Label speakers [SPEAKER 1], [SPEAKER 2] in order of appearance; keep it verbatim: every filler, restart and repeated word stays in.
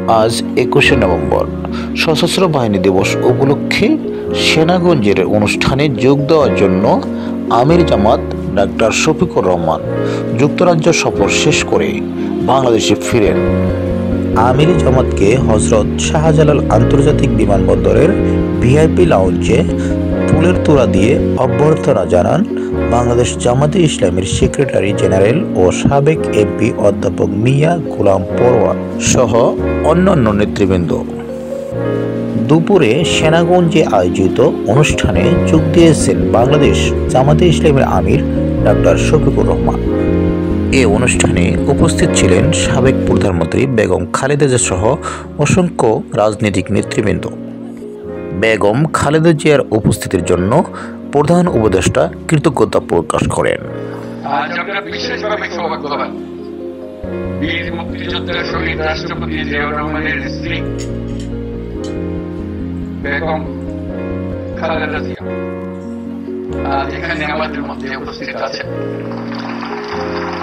[SPEAKER 1] আজ একুশে নভেম্বর সশস্ত্র বাহিনী দিবস উপলক্ষে সেনাগঞ্জের অনুষ্ঠানে যোগ দেওয়ার জন্য আমির জামাত ডাক্তার শফিকুর রহমান যুক্তরাজ্য সফর শেষ করে বাংলাদেশে ফিরেন। আমির জামাতকে হজরত শাহজালাল আন্তর্জাতিক বিমানবন্দরের ভিআইপি লাউঞ্জে ফুলের তোড়া দিয়ে অভ্যর্থনা জানান বাংলাদেশ জামাতে ইসলামীর সেক্রেটারি জেনারেল ও সাবেক এমপি অধ্যাপক মিয়া গোলাম পরোয়ার সহ অন্যান্য নেতৃবৃন্দ। দুপুরে সেনাগঞ্জে আয়োজিত অনুষ্ঠানে যোগ দিয়েছেন বাংলাদেশ জামাতে ইসলামীর আমির ডাক্তার শফিকুর রহমান। এ অনুষ্ঠানে উপস্থিত ছিলেন সাবেক প্রধানমন্ত্রী বেগম খালেদা জিয়া সহ অসংখ্য রাজনৈতিক নেতৃবৃন্দ। বেগম খালেদা জিয়ার উপস্থিতির জন্য প্রধান উপদেষ্টা কৃতজ্ঞতা প্রকাশ করেন।
[SPEAKER 2] আজ আমরা বিশেষভাবে সৌভাগ্যবান, বীর মুক্তিযোদ্ধার শহীদ রাষ্ট্রপতি জিয়াউর রহমানের স্ত্রী বেগম খালেদা জিয়া আজ এখানে আমাদের মধ্যে উপস্থিত আছেন।